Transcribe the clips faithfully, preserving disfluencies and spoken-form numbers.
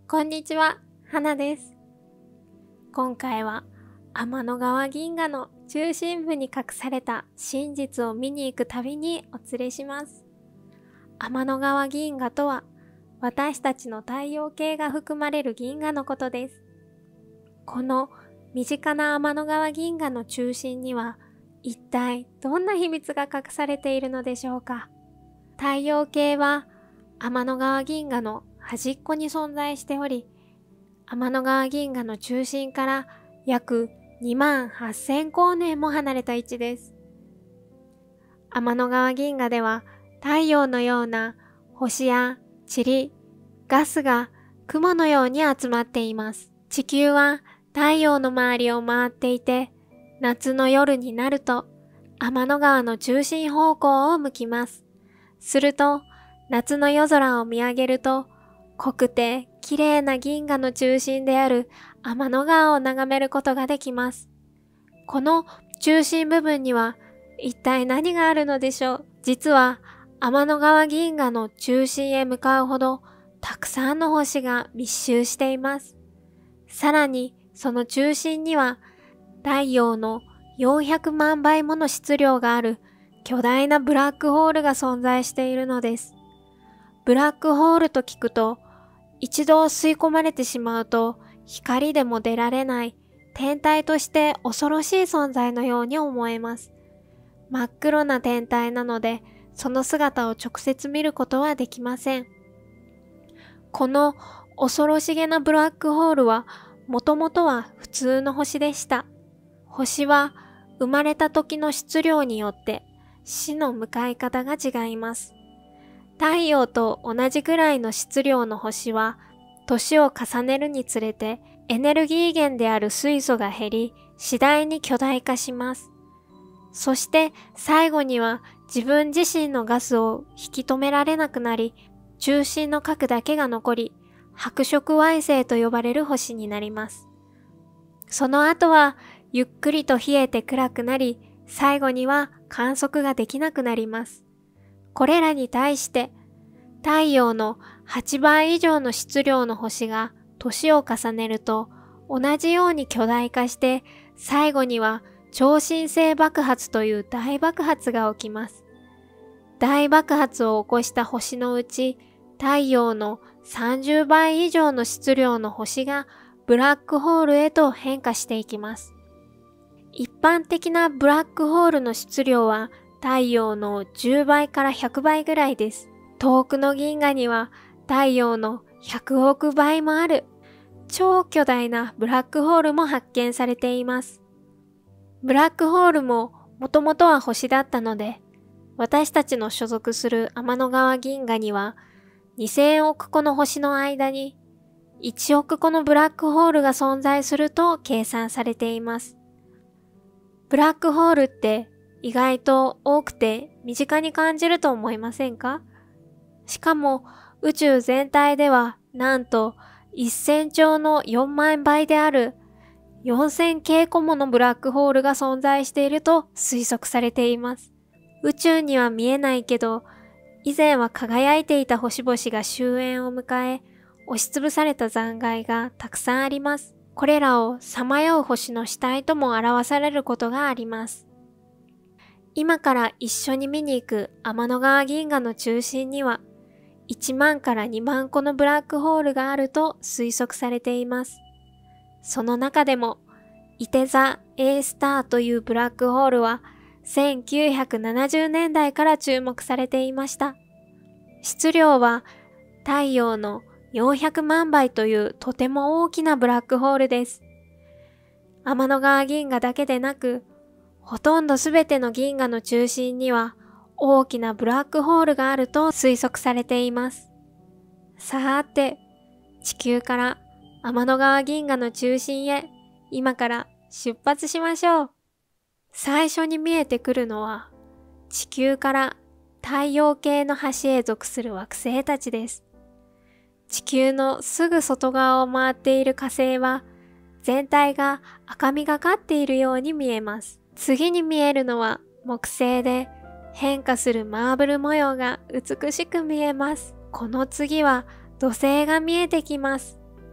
こんにちは、花です。今回は天の川銀河の中心部に隠された真実を見に行く旅にお連れします。天の川銀河とは、私たちの太陽系が含まれる銀河のことです。この身近な天の川銀河の中心には、一体どんな秘密が隠されているのでしょうか。太陽系は天の川銀河の端っこに存在しており、天の川銀河の中心から約にまんはっせんこうねんも離れた位置です。天の川銀河では太陽のような星や塵、ガスが雲のように集まっています。地球は太陽の周りを回っていて、夏の夜になると天の川の中心方向を向きます。すると夏の夜空を見上げると、濃くて綺麗な銀河の中心である天の川を眺めることができます。この中心部分には一体何があるのでしょう。実は天の川銀河の中心へ向かうほどたくさんの星が密集しています。さらにその中心には太陽のよんひゃくまんばいもの質量がある巨大なブラックホールが存在しているのです。ブラックホールと聞くと、一度吸い込まれてしまうと光でも出られない天体として恐ろしい存在のように思えます。真っ黒な天体なので、その姿を直接見ることはできません。この恐ろしげなブラックホールは、もともとは普通の星でした。星は生まれた時の質量によって死の向かい方が違います。太陽と同じくらいの質量の星は、年を重ねるにつれてエネルギー源である水素が減り、次第に巨大化します。そして最後には自分自身のガスを引き止められなくなり、中心の核だけが残り、白色矮星と呼ばれる星になります。その後はゆっくりと冷えて暗くなり、最後には観測ができなくなります。これらに対して太陽のはちばい以上の質量の星が年を重ねると同じように巨大化して、最後には超新星爆発という大爆発が起きます。大爆発を起こした星のうち、太陽のさんじゅうばい以上の質量の星がブラックホールへと変化していきます。一般的なブラックホールの質量は太陽のじゅうばいからひゃくばいぐらいです。遠くの銀河には太陽のひゃくおくばいもある超巨大なブラックホールも発見されています。ブラックホールももともとは星だったので、私たちの所属する天の川銀河にはにせんおくこの星の間にいちおくこのブラックホールが存在すると計算されています。ブラックホールって意外と多くて身近に感じると思いませんか？しかも宇宙全体ではなんとせんちょうのよんまんばいであるよんせんけいこものブラックホールが存在していると推測されています。宇宙には見えないけど、以前は輝いていた星々が終焉を迎え、押しつぶされた残骸がたくさんあります。これらをさまよう星の死体とも表されることがあります。今から一緒に見に行く天の川銀河の中心にはいちまんからにまんこのブラックホールがあると推測されています。その中でも、いて座 A スターというブラックホールはせんきゅうひゃくななじゅうねんだいから注目されていました。質量は太陽のよんひゃくまんばいというとても大きなブラックホールです。天の川銀河だけでなく、ほとんどすべての銀河の中心には大きなブラックホールがあると推測されています。さーて、地球から天の川銀河の中心へ今から出発しましょう。最初に見えてくるのは地球から太陽系の端へ属する惑星たちです。地球のすぐ外側を回っている火星は全体が赤みがかっているように見えます。次に見えるのは木星で、変化するマーブル模様が美しく見えます。この次は土星が見えてきます。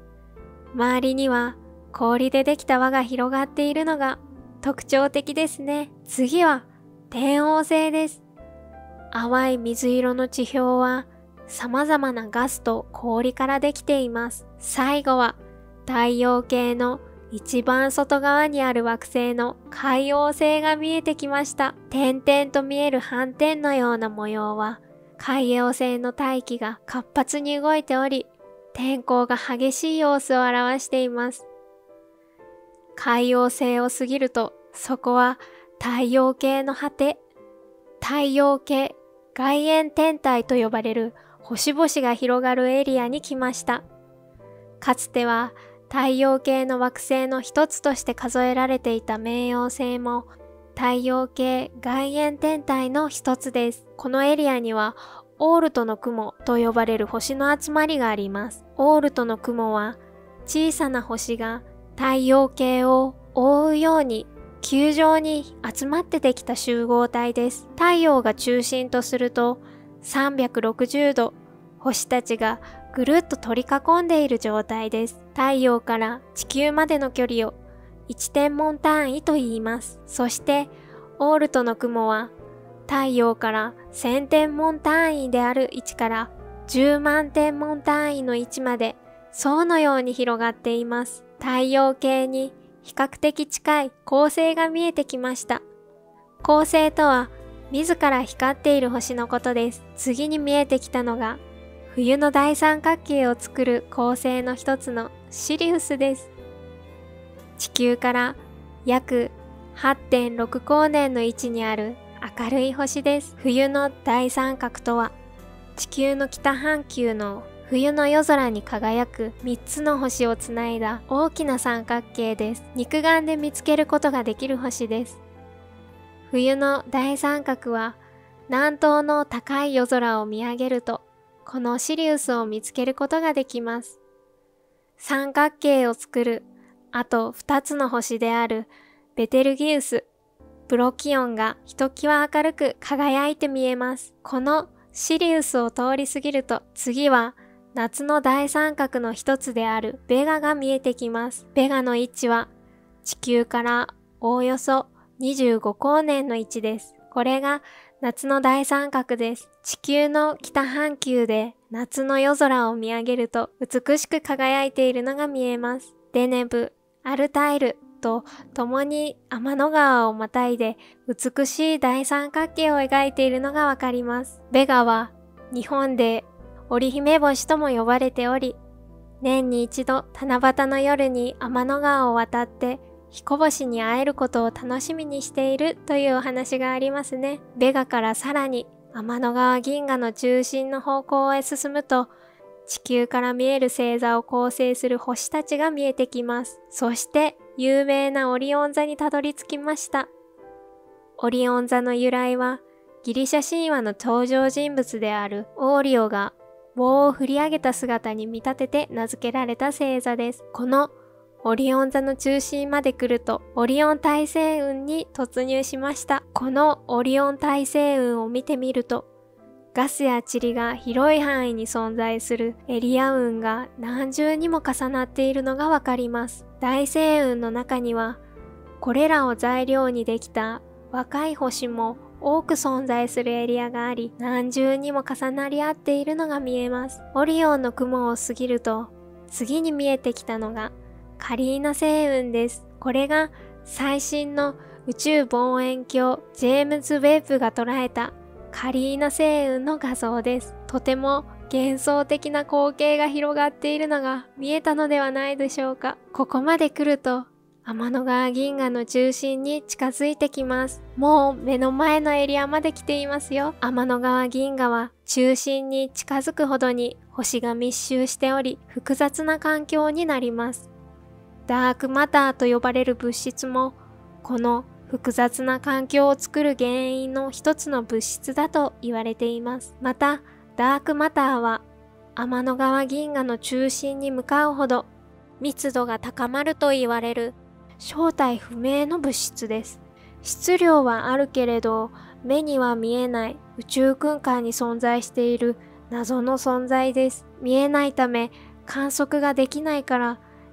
周りには氷でできた輪が広がっているのが特徴的ですね。次は天王星です。淡い水色の地表は様々なガスと氷からできています。最後は太陽系の一番外側にある惑星の海王星が見えてきました。点々と見える斑点のような模様は海王星の大気が活発に動いており、天候が激しい様子を表しています。海王星を過ぎると、そこは太陽系の果て、太陽系外縁天体と呼ばれる星々が広がるエリアに来ました。かつては太陽系の惑星の一つとして数えられていた冥王星も太陽系外縁天体の一つです。このエリアにはオールトの雲と呼ばれる星の集まりがあります。オールトの雲は小さな星が太陽系を覆うように球状に集まってできた集合体です。太陽が中心とするとさんびゃくろくじゅうど星たちがぐるっと取り囲んでいる状態です。太陽から地球までの距離をいちてんもん単位と言います。そしてオールトの雲は太陽からせんてんもん単位である位置からじゅうまんてんもん単位の位置まで層のように広がっています。太陽系に比較的近い恒星が見えてきました。恒星とは自ら光っている星のことです。次に見えてきたのが冬の大三角形を作る恒星の一つのシリウスです。地球から約 はってんろく 光年の位置にある明るい星です。冬の大三角とは地球の北半球の冬の夜空に輝くみっつの星をつないだ大きな三角形です。肉眼で見つけることができる星です。冬の大三角は南東の高い夜空を見上げるとこのシリウスを見つけることができます。三角形を作るあとふたつの星であるベテルギウス、プロキオンがひときわ明るく輝いて見えます。このシリウスを通り過ぎると次は夏の大三角の一つであるベガが見えてきます。ベガの位置は地球からおおよそにじゅうご光年の位置です。これが夏の大三角です。地球の北半球で夏の夜空を見上げると美しく輝いているのが見えます。デネブ、アルタイルと共に天の川をまたいで美しい大三角形を描いているのがわかります。ベガは日本で織姫星とも呼ばれており、年に一度七夕の夜に天の川を渡って彦星に会えることを楽しみにしているというお話がありますね。ベガからさらに天の川銀河の中心の方向へ進むと、地球から見える星座を構成する星たちが見えてきます。そして有名なオリオン座にたどり着きました。オリオン座の由来はギリシャ神話の登場人物であるオーリオが棒を振り上げた姿に見立てて名付けられた星座です。このオリオン座の中心まで来るとオリオン大星雲に突入しました。このオリオン大星雲を見てみるとガスや塵が広い範囲に存在するエリア雲が何重にも重なっているのがわかります。大星雲の中にはこれらを材料にできた若い星も多く存在するエリアがあり、何重にも重なり合っているのが見えます。オリオンの雲を過ぎると次に見えてきたのがカリーナ星雲です。これが最新の宇宙望遠鏡ジェームズ・ウェッブが捉えたカリーナ星雲の画像です。とても幻想的な光景が広がっているのが見えたのではないでしょうか。ここまで来ると天の川銀河の中心に近づいてきます。もう目の前のエリアまで来ていますよ。天の川銀河は中心に近づくほどに星が密集しており複雑な環境になります。ダークマターと呼ばれる物質もこの複雑な環境を作る原因の一つの物質だと言われています。またダークマターは天の川銀河の中心に向かうほど密度が高まると言われる正体不明の物質です。質量はあるけれど目には見えない宇宙空間に存在している謎の存在です。見えないため観測ができないから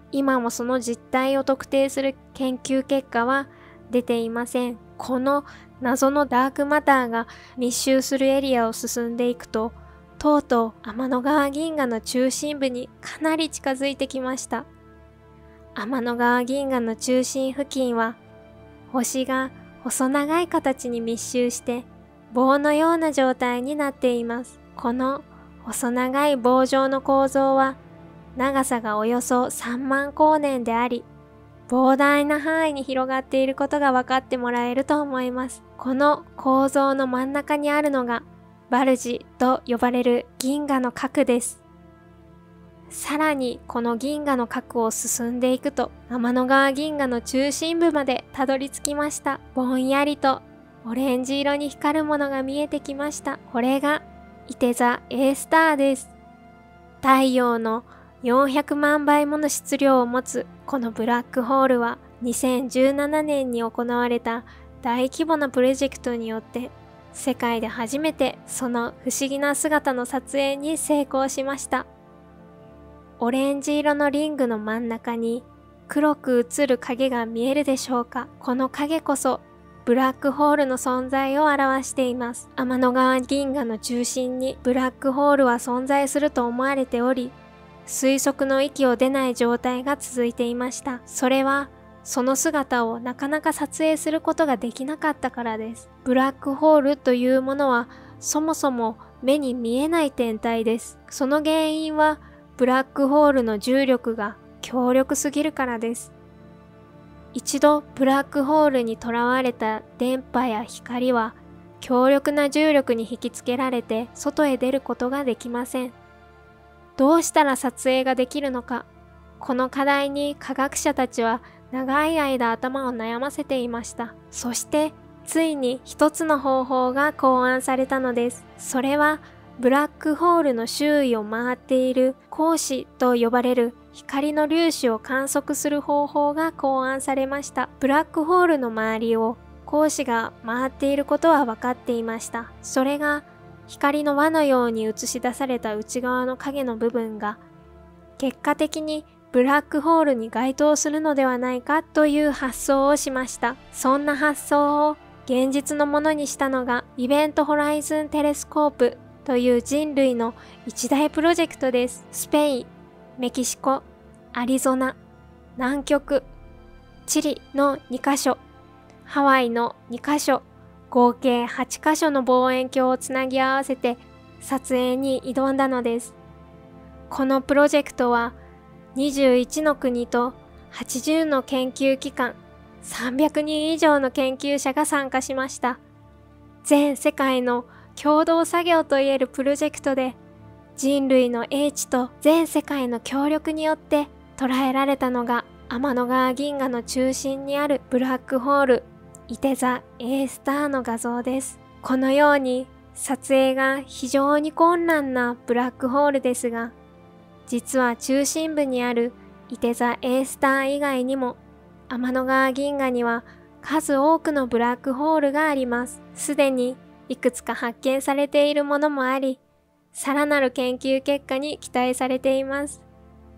今もその実態を特定する研究結果は出ていません。この謎のダークマターが密集するエリアを進んでいくと、とうとう天の川銀河の中心部にかなり近づいてきました。天の川銀河の中心付近は、星が細長い形に密集して棒のような状態になっています。この細長い棒状の構造は長さがおよそさんまんこうねんであり、膨大な範囲に広がっていることが分かってもらえると思います。この構造の真ん中にあるのがバルジと呼ばれる銀河の核です。さらにこの銀河の核を進んでいくと天の川銀河の中心部までたどり着きました。ぼんやりとオレンジ色に光るものが見えてきました。これがいて座 A スターです。太陽のよんひゃくまんばいもの質量を持つこのブラックホールはにせんじゅうななねんに行われた大規模なプロジェクトによって世界で初めてその不思議な姿の撮影に成功しました。オレンジ色のリングの真ん中に黒く映る影が見えるでしょうか。この影こそブラックホールの存在を表しています。天の川銀河の中心にブラックホールは存在すると思われており、推測の域を出ない状態が続いていました。それはその姿をなかなか撮影することができなかったからです。ブラックホールというものはそもそも目に見えない天体です。その原因はブラックホールの重力が強力すぎるからです。一度ブラックホールにとらわれた電波や光は強力な重力に引きつけられて外へ出ることができません。どうしたら撮影ができるのか、この課題に科学者たちは長い間頭を悩ませていました。そしてついに一つの方法が考案されたのです。それはブラックホールの周囲を回っている光子と呼ばれる光の粒子を観測する方法が考案されました。ブラックホールの周りを光子が回っていることは分かっていました。それが光の輪のように映し出された内側の影の部分が結果的にブラックホールに該当するのではないかという発想をしました。そんな発想を現実のものにしたのがイベントホライズンテレスコープという人類の一大プロジェクトです。スペイン、メキシコ、アリゾナ、南極、チリのにかしょ、ハワイのにかしょ、合計はちかしょの望遠鏡をつなぎ合わせて撮影に挑んだのです。このプロジェクトはにじゅういちの国とはちじゅうの研究機関、さんびゃくにん以上の研究者が参加しました。全世界の共同作業といえるプロジェクトで、人類の英知と全世界の協力によって捉えられたのが天の川銀河の中心にあるブラックホール、いて座 A スターの画像です。このように撮影が非常に困難なブラックホールですが、実は中心部にあるいて座 A スター以外にも天の川銀河には数多くのブラックホールがあります。すでにいくつか発見されているものもあり、さらなる研究結果に期待されています。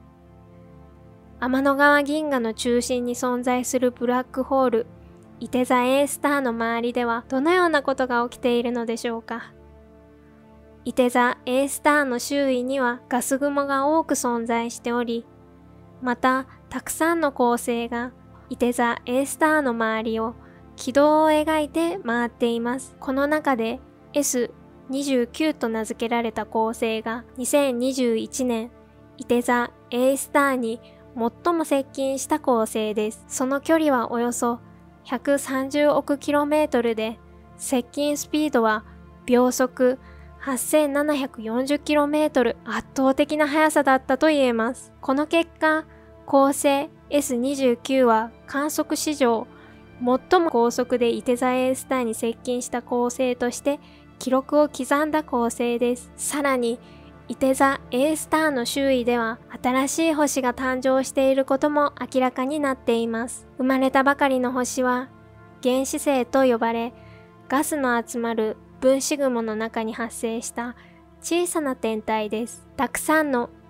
天の川銀河の中心に存在するブラックホール、いて座 A スターの周りではどのようなことが起きているのでしょうか。いて座 A スターの周囲にはガス雲が多く存在しており、またたくさんの恒星がいて座 A スターの周りを軌道を描いて回っています。この中で エスにじゅうきゅう と名付けられた恒星がにせんにじゅういちねんいて座 A スターに最も接近した恒星です。その距離はおよそひゃくさんじゅうおくキロメートルで、接近スピードは秒速はっせんななひゃくよんじゅうキロメートル、圧倒的な速さだったと言えます。この結果、恒星 エスにじゅうきゅう は観測史上最も高速でいて座 A スターに接近した恒星として記録を刻んだ恒星です。さらに、いて座 A スターの周囲では新しい星が誕生していることも明らかになっています。生まれたばかりの星は原始星と呼ばれ、ガスの集まる分子雲の中に発生した小さな天体です。たくさんの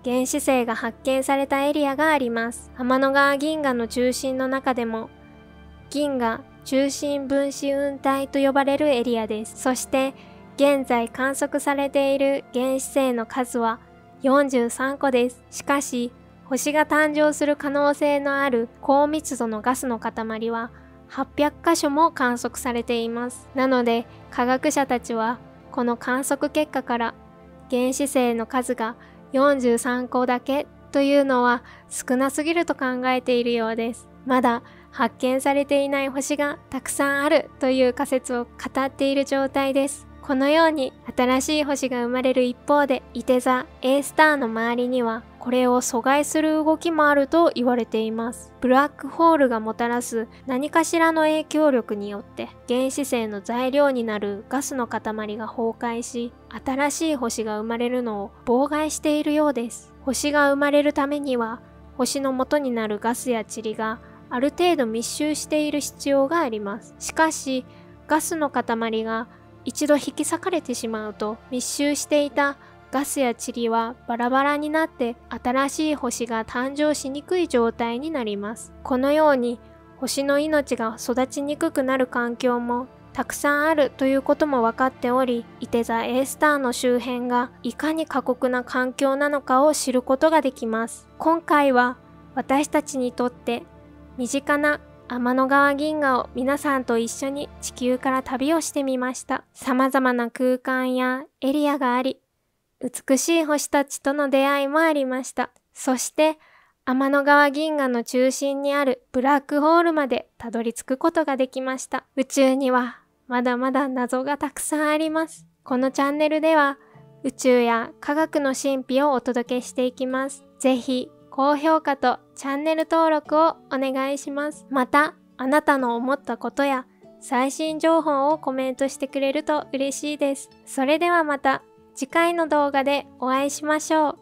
原始星が発見されたエリアがあります。天の川銀河の中心の中でも、銀河中心分子雲帯と呼ばれるエリアです。そして、現在観測されている原始星の数はよんじゅうさんこです。しかし、星が誕生する可能性のある高密度のガスの塊ははっぴゃくかしょも観測されています。なので、科学者たちはこの観測結果から原始星の数がよんじゅうさんこだけというのは少なすぎると考えているようです。まだ発見されていない星がたくさんあるという仮説を語っている状態です。このように新しい星が生まれる一方で、いて座 A スターの周りにはこれを阻害する動きもあると言われています。ブラックホールがもたらす何かしらの影響力によって原始星の材料になるガスの塊が崩壊し、新しい星が生まれるのを妨害しているようです。星が生まれるためには星の元になるガスや塵がある程度密集している必要があります。しかしガスの塊が一度引き裂かれてしまうと、密集していたガスや塵はバラバラになって新しい星が誕生しにくい状態になります。このように星の命が育ちにくくなる環境もたくさんあるということも分かっており、いて座 A スターの周辺がいかに過酷な環境なのかを知ることができます。今回は私たちにとって身近な天の川銀河を皆さんと一緒に地球から旅をしてみました。様々な空間やエリアがあり、美しい星たちとの出会いもありました。そして天の川銀河の中心にあるブラックホールまでたどり着くことができました。宇宙にはまだまだ謎がたくさんあります。このチャンネルでは宇宙や科学の神秘をお届けしていきます。ぜひ高評価とチャンネル登録をお願いします。また、あなたの思ったことや最新情報をコメントしてくれると嬉しいです。それではまた次回の動画でお会いしましょう。